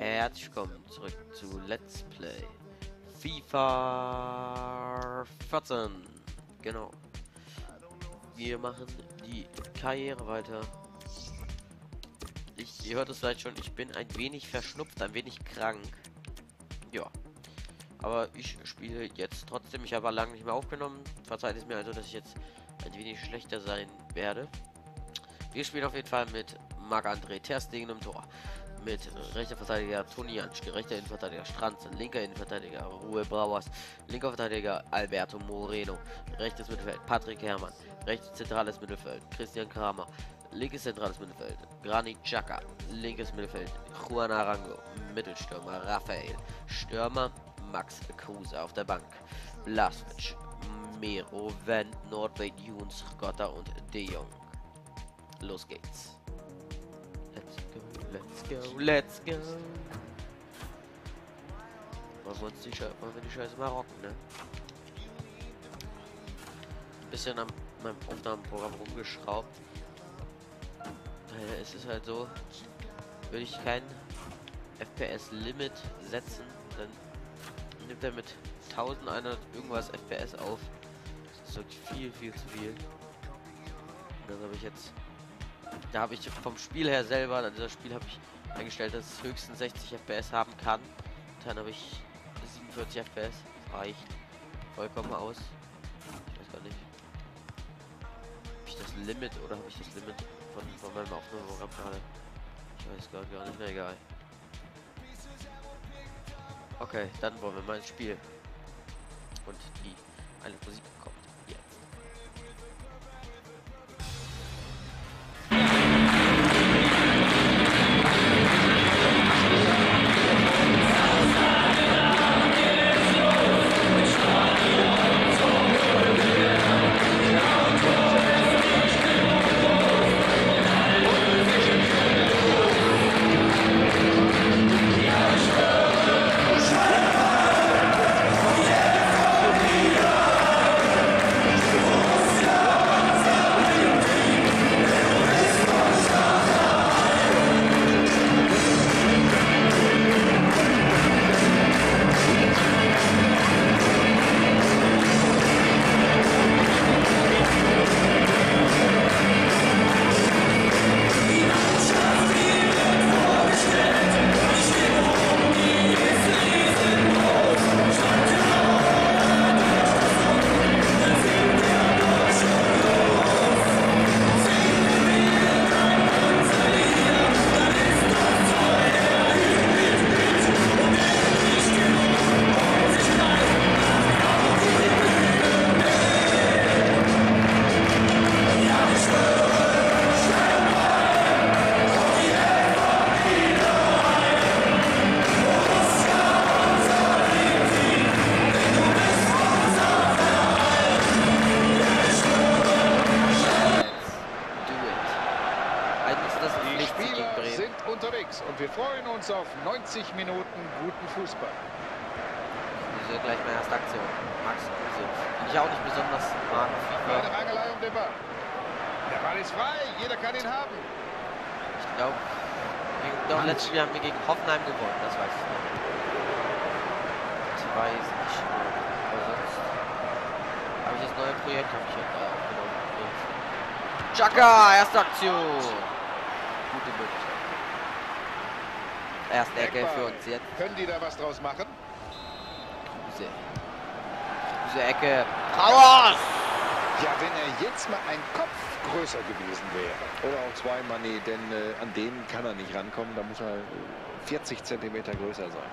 Herzlich willkommen zurück zu Let's Play FIFA 14. Genau. Wir machen die Karriere weiter. Ihr hört es vielleicht schon, ich bin ein wenig verschnupft, ein wenig krank. Ja. Aber ich spiele jetzt trotzdem. Ich habe lange nicht mehr aufgenommen. Verzeiht es mir also, dass ich jetzt ein wenig schlechter sein werde. Wir spielen auf jeden Fall mit Marc-André ter Stegen im Tor. Mit rechter Verteidiger Toni Janschke, rechter Innenverteidiger Stranz, linker Innenverteidiger Ruhe Brauers, linker Verteidiger Alberto Moreno, rechtes Mittelfeld Patrick Herrmann, rechtes zentrales Mittelfeld Christian Kramer, linkes zentrales Mittelfeld Granit Xhaka, linkes Mittelfeld Juan Arango, Mittelstürmer Raphael, Stürmer Max Kruse, auf der Bank Blažević, Mero, Wendt, Nordweg, Younes, Gotta und De Jong. Los geht's. Let's go, let's go. Wollen wir uns die Scheiße mal rocken, ne? Bisschen an meinem Aufnahmeprogramm rumgeschraubt. Es ist halt so, würde ich kein FPS-Limit setzen, dann nimmt er mit 1100 irgendwas FPS auf. Das ist wirklich viel zu viel. Und dann habe ich jetzt... Da habe ich vom Spiel her selber, an dieser Spiel habe ich eingestellt, dass es höchstens 60 FPS haben kann. Und dann habe ich 47 FPS. Das reicht vollkommen aus. Ich weiß gar nicht. Habe ich das Limit oder habe ich das Limit von meinem Aufnahmeprogramm gerade? Ich weiß gar nicht mehr, egal. Okay, dann wollen wir mal ins Spiel. Und die eine Musik kommt jetzt. Und wir freuen uns auf 90 Minuten guten Fußball. Diese gleich meine erste Aktion. Max Kruse. Den ich auch nicht besonders mag. Eine Rangelei um den Ball. Der Ball ist frei, jeder kann ihn haben. Ich glaube, letztes Spiel haben wir gegen Hoffenheim gewonnen, das weiß ich noch. Das weiß ich. Aber sonst habe ich das neue Projekt aufgenommen. Xhaka, erste Aktion. Gute Möglichkeit. Erste Ecke für uns jetzt. Können die da was draus machen? Diese Ecke. Raus! Ja, wenn er jetzt mal ein Kopf größer gewesen wäre. Oder auch zwei Mané, denn an den kann er nicht rankommen. Da muss er 40 cm größer sein.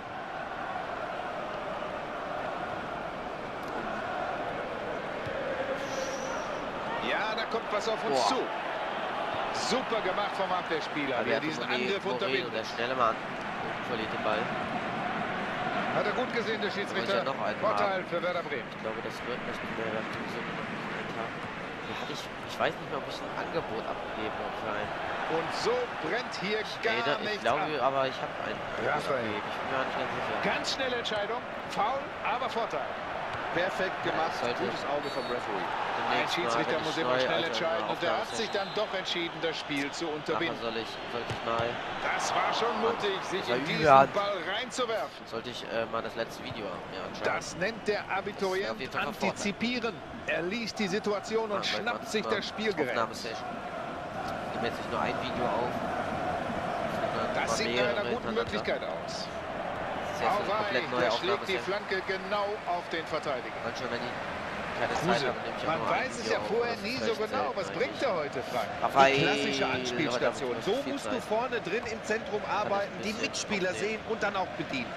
Ja, da kommt was auf uns zu. Super gemacht vom Abwehrspieler, der diesen Angriff unterbindet. Der schnelle Mann. Verliert den Ball. Hat er gut gesehen, der Schiedsrichter. Ja Vorteil für Werder Bremen. Ich glaube, das wird das Spiel der sowieso noch einen Tag. Ich weiß nicht mehr, ob ich ein Angebot abgegeben habe für einen. Und so brennt hier gar nichts. Ich glaube, aber ich habe einen Angebot abgegeben. Ich bin mir nicht ganz sicher. Ganz schnelle Entscheidung. Foul, aber Vorteil. perfekt gemacht. Gutes Auge vom Referee. Ein Schiedsrichter muss immer schnell entscheiden und er hat sich dann doch entschieden, das Spiel zu unterbinden. Sollte ich mal... Das war schon mutig, sich in diesen Ball reinzuwerfen. Sollte ich mal das letzte Video mir anschauen. Das nennt der Abiturient antizipieren. Er liest die Situation und schnappt sich das Spielgerät. Ich nehme jetzt nicht nur ein Video auf. Das sieht nach einer guten Möglichkeit aus. Er schlägt die Flanke genau auf den Verteidiger. Kruse. Man weiß es ja vorher nie so genau. Was bringt er heute, Frank? Die klassische Anspielstation. So musst du vorne drin im Zentrum arbeiten, die Mitspieler sehen und dann auch bedienen.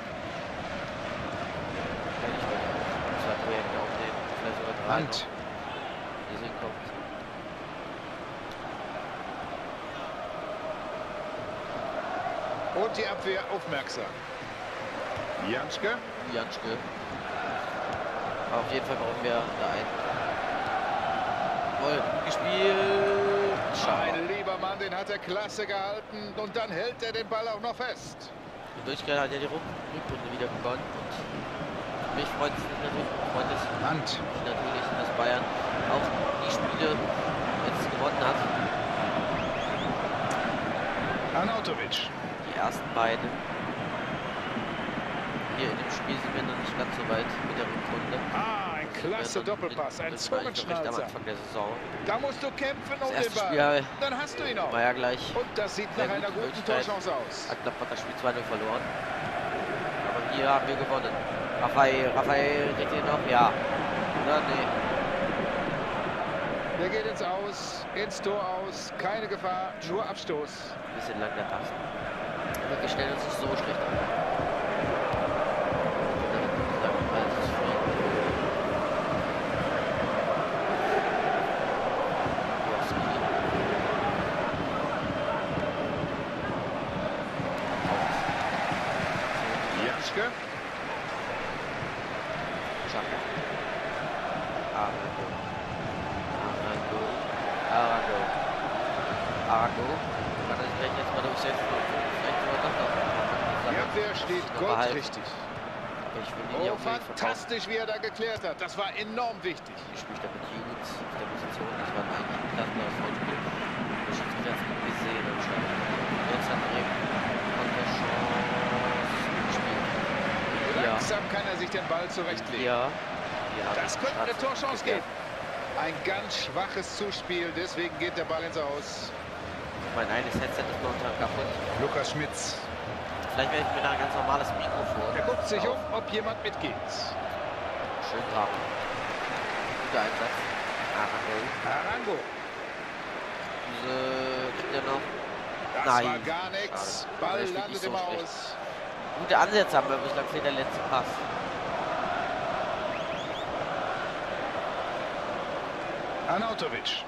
Hand. Und die Abwehr aufmerksam. Janschke. Auf jeden Fall brauchen wir da einen. Voll gespielt. Ein lieber Mann, den hat er klasse gehalten. Und dann hält er den Ball auch noch fest. Und Durchgehend hat ja die Rückrunde wieder begonnen. Und mich freut es natürlich, dass Bayern auch die Spiele jetzt gewonnen hat. Arnautovic. Die ersten beiden. Hier in dem Spiel sind wir noch nicht ganz so weit mit der Rückrunde. Ein klasse Doppelpass, ein Zungenschnalzer. Am Anfang der Saison. Da musst du kämpfen um den Ball. Spiel dann hast du ihn auch. War ja gleich. Und das sieht nach einer guten Torchance aus. Hat knapp das Spiel 2-0 verloren. Aber hier haben wir gewonnen. Raphael geht hier noch? Ja. Oder? Nee. Der geht ins Tor aus. Keine Gefahr, nur Abstoß. Ein bisschen lang der Pass. Aber wir stellen uns nicht so schlecht an. Arago. Kann er sich gleich jetzt mal durchsetzen und vielleicht sogar doch noch. Ja, der steht goldrichtig. Oh, fantastisch, wie er da geklärt hat. Das war enorm wichtig. Ich spiele da mit Jugend auf der Position. Das war eigentlich ein klasse Vorspiel. Ich habe es jetzt gesehen und schon. Jetzt hat er von der Chance gespielt. Langsam kann er sich den Ball zurechtlegen. Ja. Das könnte eine Torchance geben. Ein ganz schwaches Zuspiel, deswegen geht der Ball ins Aus. Mein eines Headset ist momentan kaputt. Lukas Schmitz. Vielleicht werde ich mir da ein ganz normales Mikrofon. Er guckt sich um, ob jemand mitgeht. Schön brav. Guter Einsatz. Arango. Kriegt er noch? Das war gar nichts. Ball landet im Aus. Gute Ansätze haben wir, bislang fehlt der letzte Pass. Arnautovic.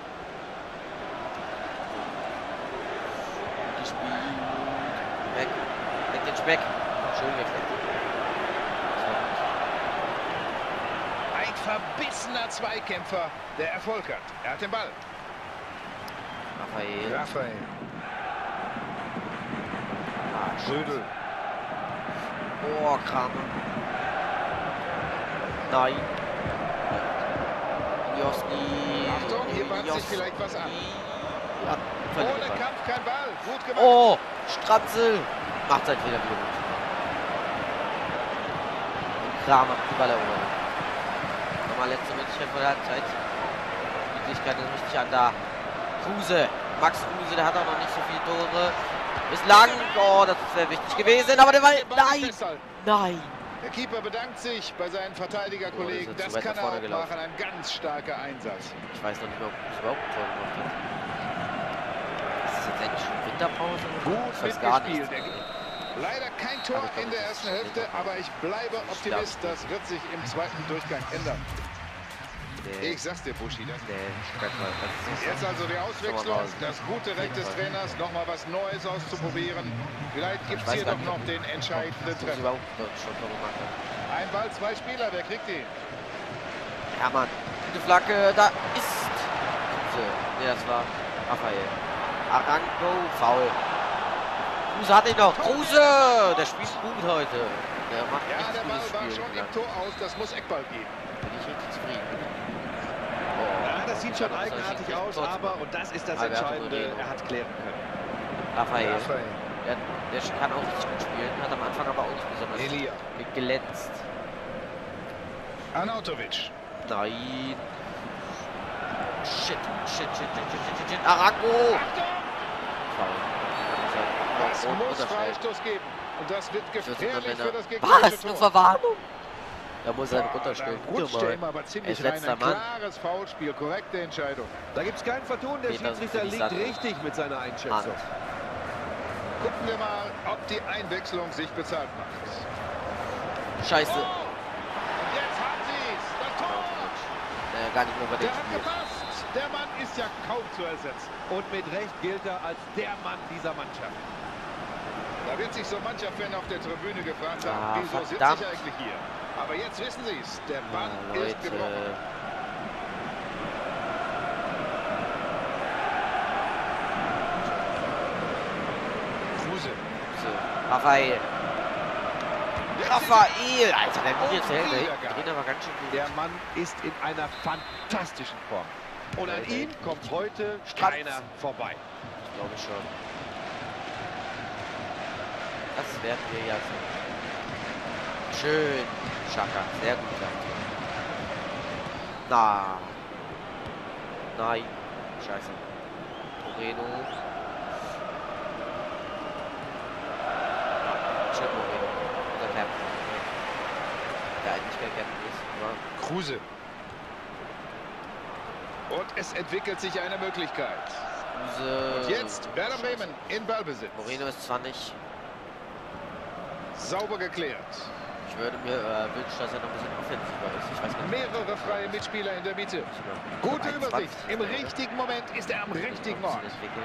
Weg. Weg den Speck. Schön wegweg. Ein verbissener Zweikämpfer, der Erfolg hat. Er hat den Ball. Raphael. Schrödel. Oh, Kramer. Nein. Josny. Achtung, hier bahnt sich vielleicht was an. Ja, ohne Kampf kein Ball. Gut gemacht. Oh, Stranzel. Macht sein Fehler wieder gut. Und Kramer, die Ball erobert. Nochmal letzte Möglichkeit vor der Halbzeit. Die Möglichkeit ist richtig an da. Kruse. Max Kruse, der hat auch noch nicht so viele Tore. Bislang. Oh, das wäre wichtig gewesen. Aber der Ball. Nein. Nein. Der Keeper bedankt sich bei seinen Verteidigerkollegen. Das kann er auch machen. Ein ganz starker Einsatz. Ich weiß noch nicht mehr, ob es überhaupt ein Tor gemacht hat. Ist das jetzt eigentlich schon Winterpause? Gut mitgespielt. Leider kein Tor in der ersten Hälfte, aber ich bleibe Optimist. Das wird sich im zweiten Durchgang ändern. Nee. Ich sag's dir, Buschi. Jetzt also die Auswechslung, das gute Recht des Trainers, nochmal was Neues auszuprobieren. Vielleicht gibt es hier doch noch den entscheidenden Treffer. Ein Ball, zwei Spieler, wer kriegt ihn? Ja, Mann. Gute Flagge, da ist... Ne, das war Raphael. Arango, Foul. Kruse hat ihn noch. Kruse! Der spielt gut heute. Der macht Ja, echt der Ball gutes war Spiel. schon im Tor aus. Das muss Eckball geben. Bin ich richtig zufrieden. Ja, das sieht schon eigenartig aus, aber, und das ist das Entscheidende, er hat klären können. Raphael. Der kann auch richtig gut spielen, hat am Anfang aber auch nicht besonders Elia. glänzt. Arnautovic. Nein. Shit. Arango! Das muss Freistoß geben. Und das wird gefährlich für das gegnerische Was? Eine Tor. Verwarnung? Da muss er runterstellen. Da rutscht er ihm aber ziemlich rein. letzter Ein Mann. klares Foulspiel, korrekte Entscheidung. Da gibt es kein Vertun, der Peter Schiedsrichter liegt Sand. richtig mit seiner Einschätzung. Hand. Gucken wir mal, ob die Einwechslung sich bezahlt macht. Scheiße. Oh, und jetzt haben sie es. Das Tor. Gar nicht mehr bei Der dem hat Spiel. gepasst. Der Mann ist ja kaum zu ersetzen. Und mit Recht gilt er als der Mann dieser Mannschaft. Da wird sich so mancher Fan auf der Tribüne gefragt haben, Ah, wieso sitze verdammt. ich eigentlich hier? Aber jetzt wissen sie es. Der Bann Ja, ist gebrochen. Kruse. Raphael. Raphael! Alter, der Oh, Videoheld, der Wiedergabe. dreht aber ganz schön gut. Der Mann ist in einer fantastischen Form. Und an ihm kommt heute keiner vorbei. Ich glaube schon. Das werden wir ja sehen. Schön. Schaka. Sehr gut. Na. Nein. Scheiße. Moreno. Schön Moreno. Unser Captain. Der eigentlich kein Captain ist, aber Kruse. Und es entwickelt sich eine Möglichkeit. Kruse. Und jetzt Werder Bremen in Ballbesitz. Moreno ist zwar nicht. Sauber geklärt. Ich würde mir wünschen, dass er noch ein bisschen offensiver ist. Ich weiß gar nicht. Mehrere freie Mitspieler in der Mitte. Gute Übersicht. Im richtigen Moment ist er am richtigen Ort.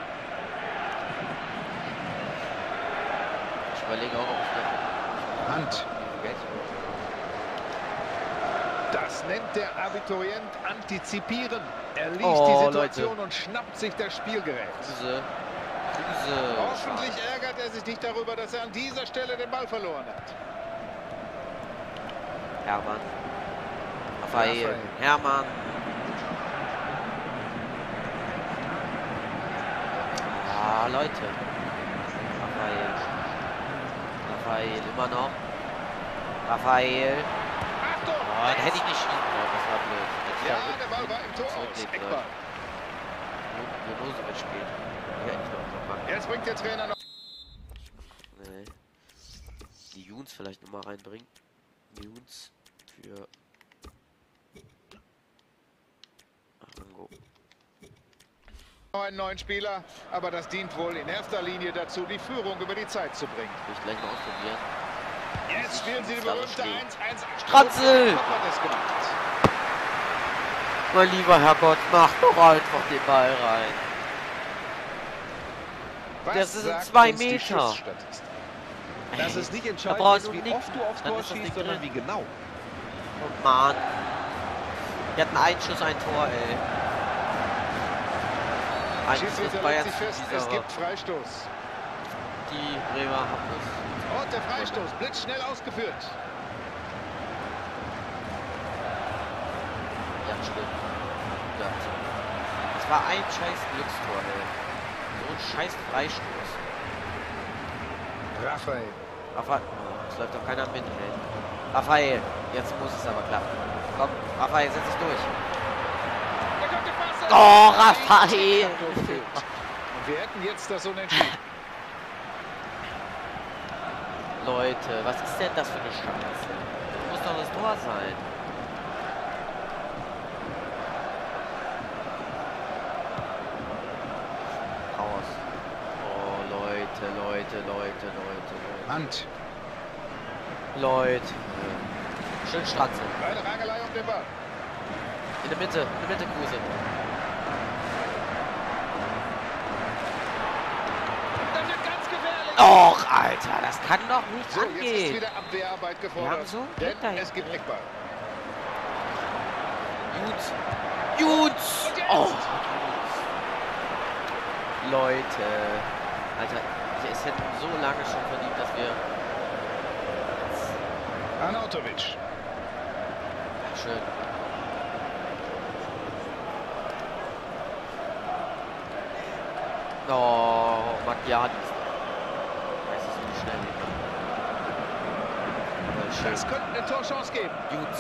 Ich überlege auch, ob ich noch Hand. Geld Das nennt der Abiturient antizipieren. Er liest Oh, die Situation Leute. und schnappt sich das Spielgerät. Kruse. Hoffentlich ärgert er sich nicht darüber, dass er an dieser Stelle den Ball verloren hat. Hermann. Raphael. Hermann. Ah, Leute. Raphael immer noch. Raphael. Achtung! Oh, da hätte ich nicht schießen wollen. Das war blöd. Hätte ich Ja, da der Ball war im Tor aus. zurücklegen Eckball. sollen. Milosevic spielt. Ja, hätte ich noch unterfangen. Jetzt bringt der Trainer noch. Nee. Die Juns vielleicht noch mal reinbringen. Juns für Arango. Einen neuen Spieler, aber das dient wohl in erster Linie dazu, die Führung über die Zeit zu bringen. Will ich gleich mal ausprobieren. Jetzt spielen sie die berühmte 1-1. Stranzel! Hat man es gemacht. Mein lieber Herrgott, mach doch einfach den Ball rein. Was Das sind sagt 2 uns die Meter. Schussstatistik? Das ist nicht Da entscheidend, brauchst ist, du wie nichts. oft du aufs Dann Tor ist das schießt, Ding sondern drin. wie genau. Oh Mann. Wir hatten einen Schuss, ein Tor, ey. Eigentlich Schiedsrichter ist Bayern legt sich fest, es aber gibt Freistoß. die Bremer haben es. Und der Freistoß, blitzschnell ausgeführt. Ja, stimmt. Ja. Das war ein scheiß Glückstor, ey. So ein scheiß Freistoß. Raphael. Raphael, oh, es läuft doch keiner mit, ey. Raphael, jetzt muss es aber klappen. Komm, Raphael, setz dich durch. Der kommt der Pass. Oh, Raphael! Und wir hätten jetzt das Unentschieden. Leute, was ist denn das für eine Scheiße? Das muss doch das Tor sein. Raus. Oh, Leute. Hand. Leute. Schön Stratze. Eine Rangelei um den Ball. In der Mitte, Kruse. Das wird ganz gefährlich. Och, Alter, das kann doch nicht So, jetzt ist angehen. wieder Abwehrarbeit Wir gefordert. haben so einen Denn Blick dahinter. es gibt Eckball. Juts! Oh! Leute. Alter, es hätten so lange schon verdient, dass wir... Arnautovic. Schön. Oh, Macchiati. Weiß nicht, wie schnell. Schön. Das könnte eine Torchance geben. Jutz.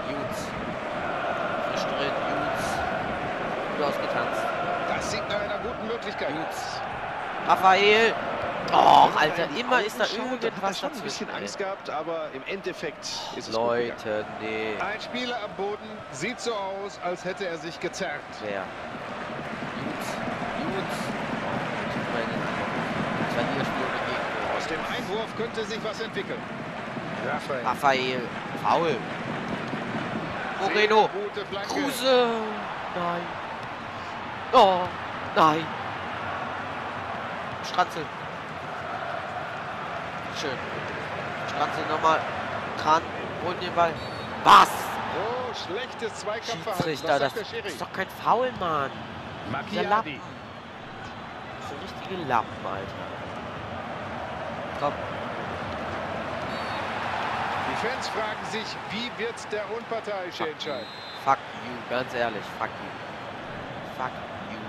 Frisch drin, Jutz. Gut ausgetanzt. Das sieht nach einer guten Möglichkeit. Jutz. Raphael. Oh, Alter, immer ist da Hat irgendwas schon ein bisschen dazwischen. Angst gehabt, aber im Endeffekt ist es Leute, nee. Ein Spieler am Boden sieht so aus, als hätte er sich gezerrt. Wer? Jutz. Das war nie das Spiel ohne Gegner. Aus dem Einwurf könnte sich was entwickeln. Raphael. Foul. Moreno. Sehr gute Flanke. Kruse. Nein. Oh, nein. Stranzel. Schön. Stranzel nochmal. Dran. Holen den Ball. Was? Oh, schlechtes Zweikampfverhalten. Schiedsrichter, Was das sagt der Schiri? ist doch kein Foul, Mann. Dieser Macchiati. Lappen. So richtige Lappen, Alter. Komm. Die Fans fragen sich, wie wird der Unparteiische entscheiden? Fuck you, ganz ehrlich. Fuck you. Fuck you.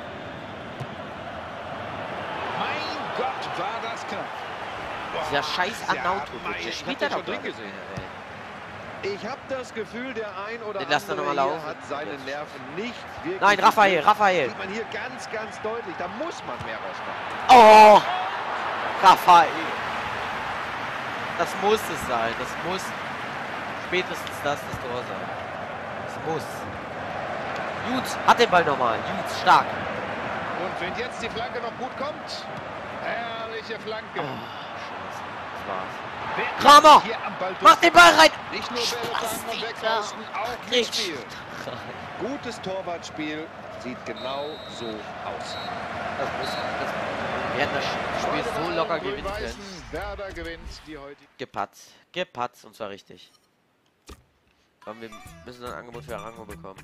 Mein Gott, war das knapp. Dieser scheiß Ja, Arnautovic. Meier, Der ich spielt hab da den doch schon drin gar nicht gesehen. mehr, ey. Ich habe das Gefühl, der ein oder Den lass doch andere noch mal hier laufen. hat seine Nerven nicht wirklich... Nein, Raphael, Raphael. Sieht man hier ganz, ganz deutlich. Da muss man mehr rausmachen. Oh! Raphael. Das muss es sein. Das muss spätestens das Tor sein. Das muss. Jutz hat den Ball nochmal. Jutz stark. Und wenn jetzt die Flanke noch gut kommt, herrliche Flanke. Oh, scheiße. Das war's. Wer Kramer! hier am Ball Mach den Ball rein! Nicht nur Bälle fangen und wegreißen, auch Richtig. Mitspiel. Gutes Torwartspiel sieht genau so aus. Das muss. Wir hätten das Spiel so locker gewinnen können. Grün-Weißen, Werder gewinnt die heutige. Gepatzt. Gepatzt und zwar richtig. Komm, wir müssen ein Angebot für Arango bekommen.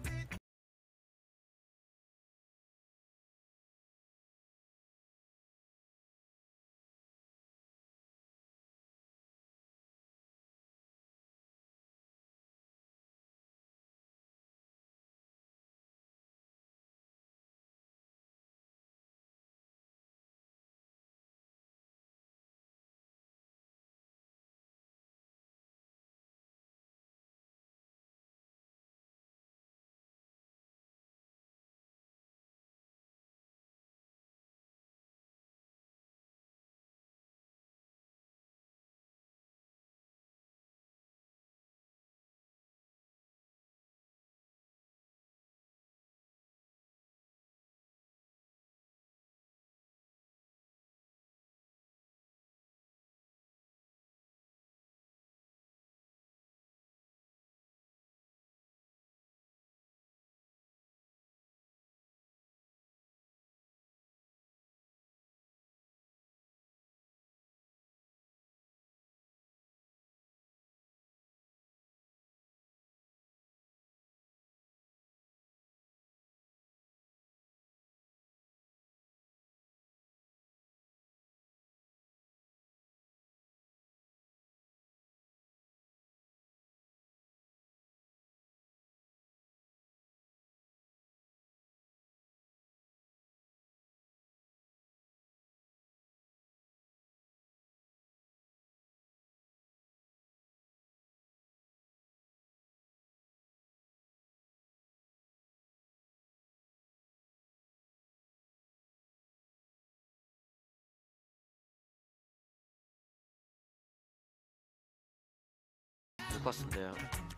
Was kostet der?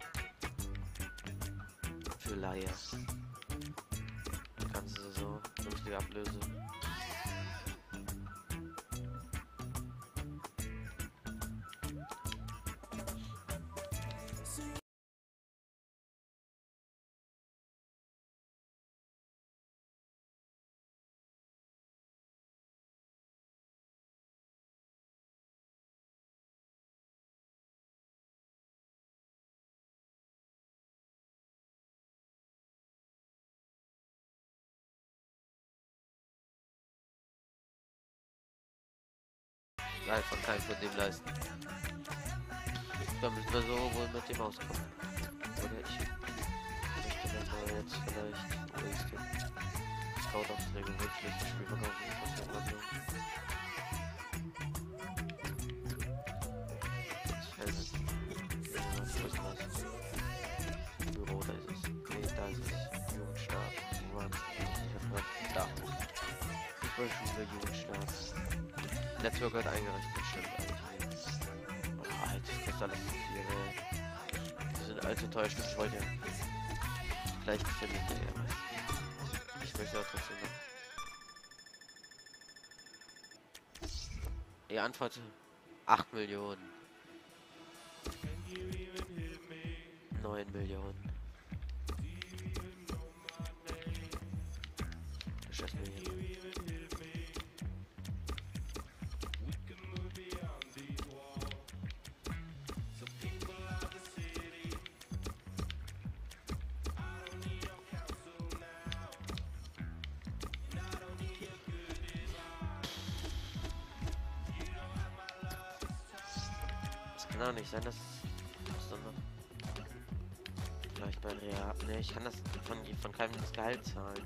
Für Laie. Ganze Saison. Vernünftige Ablöse. halt von keinem von dem leisten. Da müssen wir so wohl mit dem auskommen. Oder ich möchte dann mal jetzt vielleicht, wo ist denn? Scout auf der Gewürzliste Spiel verkaufen. Ich muss ja mal Büro, da ist es. Nee, da ist es. Jugendstab. Da. Ich wollte schon wieder Jugendstab. Netzwerk wird eingerichtet, stimmt eigentlich. Oh, halt, das ist alles zu viel, ey. Die sind allzu teuer, stimmt. Ich wollte ja. Vielleicht finde ich ja was. Ich möchte ja trotzdem noch. Die Antwort 8 Millionen. 9 Millionen. Das ist mir hier. Das kann auch nicht sein, dass vielleicht bei Real. Ne, ich kann das von keinem das Gehalt zahlen.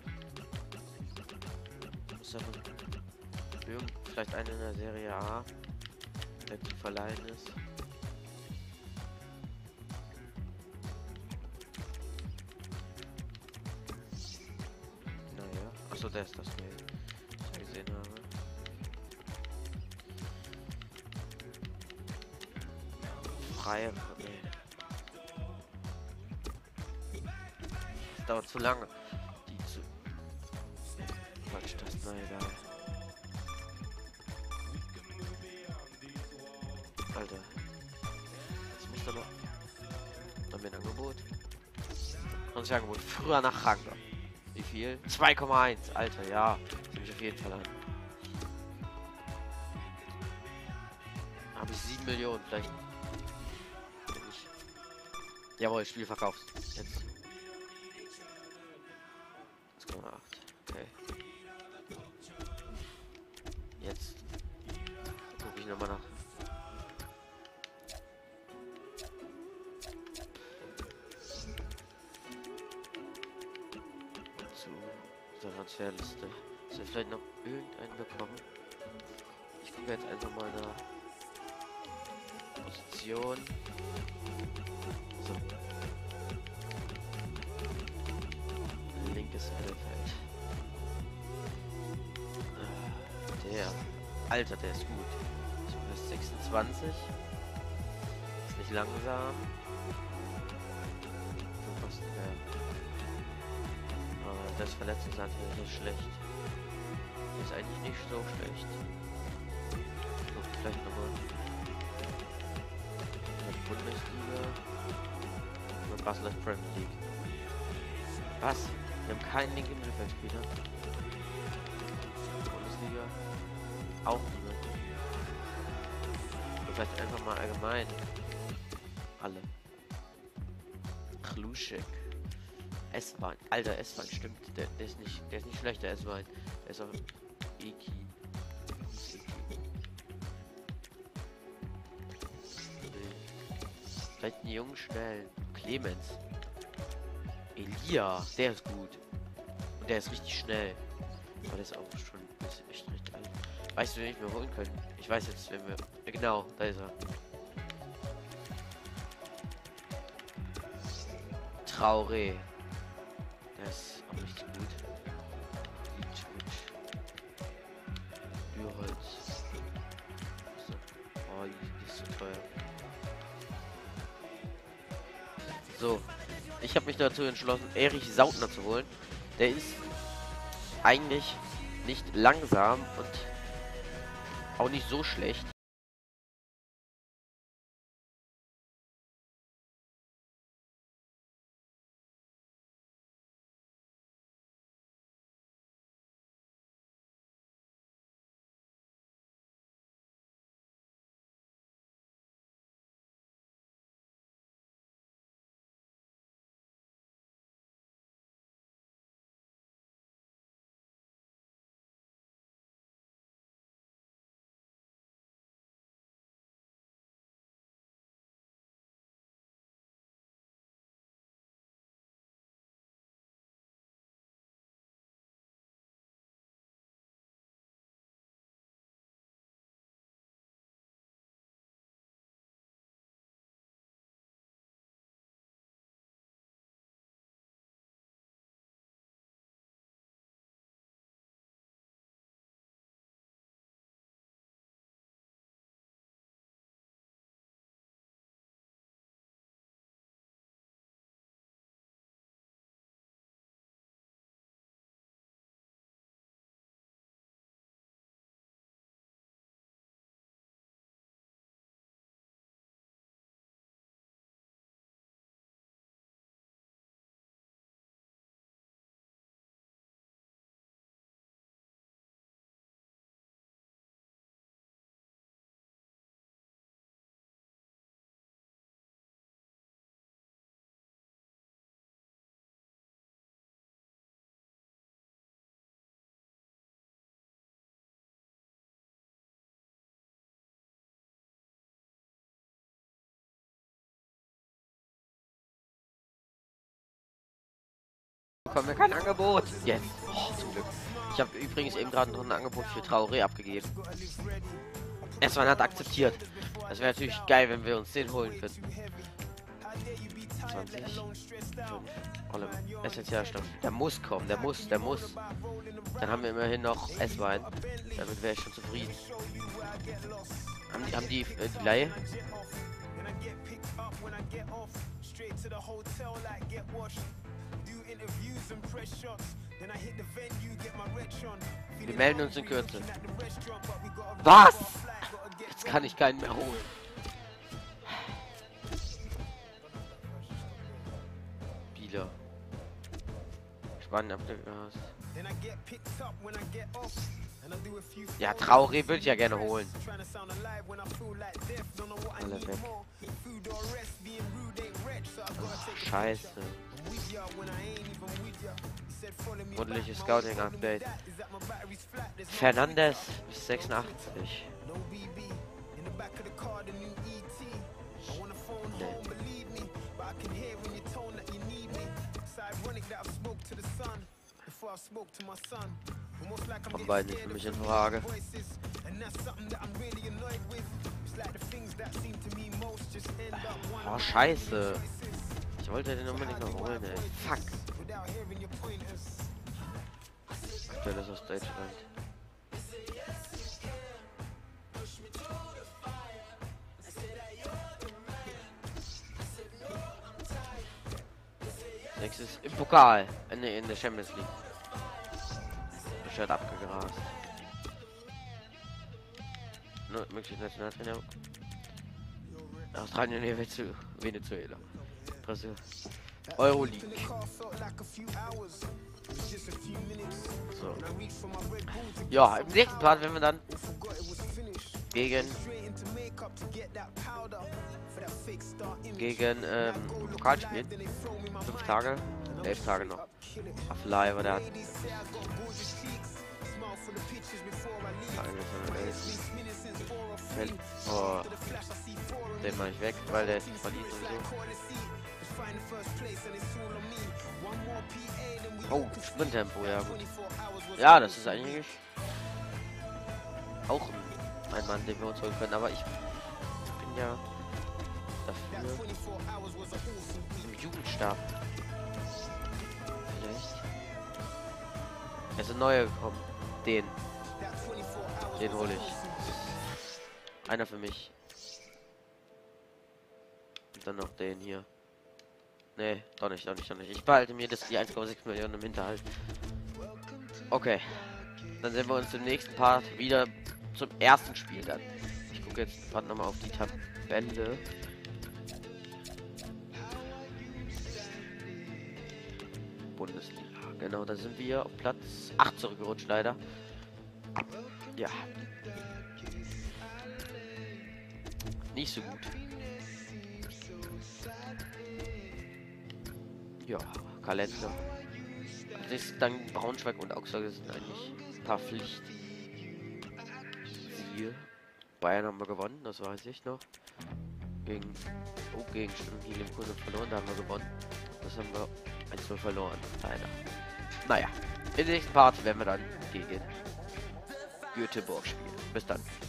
Muss ja vielleicht eine in der Serie A, der gut verleihen ist. Naja, achso, der ist das Mail, das ich gesehen habe. Freie. Nee. Dauert zu lange. Die zu. Quatsch, das ist na egal. Alter. Jetzt muss da noch. Haben wir ein Angebot? 20 Angebot. Früher nach Ranga. Wie viel? 2,1. Alter, ja. Das nehme ich auf jeden Fall an. Habe ich 7 Millionen vielleicht. Jawohl, Spiel verkauft. Jetzt. 1,8. Okay. Jetzt gucke ich nochmal nach. Zu der Transferliste. Soll ich vielleicht noch irgendeinen bekommen? Ich gucke jetzt einfach mal nach Position. So. Linkes Mittelfeld. Der. Alter, der ist gut. So, ist 26. Ist nicht langsam. So kostet der. Aber das Verletzungsanteil ist schlecht. Ist eigentlich nicht so schlecht. So, vielleicht nochmal. Bundesliga. Und Basel Premier League. Was? Wir haben keinen linken Mittelfeldspieler. Bundesliga. Auch niemand. Und vielleicht einfach mal allgemein. Alle. Kluschek. S-Bahn. Alter, S-Bahn stimmt. Der ist nicht schlecht, der S-Bahn. Der ist auch Iki. Vielleicht einen jungen, schnellen. Clemens. Elia. Der ist gut. Und der ist richtig schnell. Aber der ist auch schon echt recht alt. Weißt du, wen ich mir holen können? Ich weiß jetzt, wenn wir. Genau, da ist er. Traoré. Der ist auch richtig gut. Dürholz. Oh, die ist so teuer. So, ich habe mich dazu entschlossen, Erich Sautner zu holen. Der ist eigentlich nicht langsam und auch nicht so schlecht. bekommen wir kein Angebot. Jetzt. Oh, zum Glück. Ich habe übrigens eben gerade noch ein Angebot für Traoré abgegeben. S1 hat akzeptiert. Das wäre natürlich geil, wenn wir uns den holen könnten. 20. 5. Alle essentiell Stoff. Der muss kommen, der muss. Dann haben wir immerhin noch S-Wein. Damit wäre ich schon zufrieden. Haben die Leihe? Wir melden uns in Kürze. Was? Jetzt kann ich keinen mehr holen. Spieler. Spannend ab der Gas. Ja, Traoré würde ich ja gerne holen. Alle weg. Oh, scheiße. Ordentliches Scouting-Update. Fernandes bis 86. Kommen beide nicht für mich in Frage. Oh, scheiße. Ich wollte den unbedingt noch holen, ey. Fuck. Aktuell ist aus Deutschland. Nächstes im Pokal. In der Champions League. Das wird abgegrast. Nur möglich Nationaltrainer. Australien hier zu Venezuela. Brasil. Euroleague. So. Ja, im nächsten Part werden wir dann gegen Pokal spielen. 5 Tage, 11 Tage noch. Affelei war der. Oh, den mache ich weg, weil der ist verliehen sowieso. Oh, Sprinttempo, ja gut. Ja, das ist eigentlich auch ein Mann, den wir uns holen können, aber ich bin ja dafür im Jugendstab. Vielleicht. Es sind neue gekommen. Den hole ich. Einer für mich. Und dann noch den hier. Nee, doch nicht. Ich behalte mir das die 1,6 Millionen im Hinterhalt. Okay. Dann sehen wir uns im nächsten Part wieder zum ersten Spiel dann. Ich gucke jetzt noch mal auf die Tabelle. Bundesliga. Genau, da sind wir auf Platz 8 zurückgerutscht leider. Ja. Nicht so gut. Ja, Kalender. Das ist dann Braunschweig und Augsburg sind eigentlich ein paar Pflicht. Hier. Bayern haben wir gewonnen, das weiß ich noch. Gegen Kiel im Kurse verloren, da haben wir gewonnen. Das haben wir 1-0 verloren, leider. Naja, im nächsten Part werden wir dann gegen Göteborg spielen. Bis dann.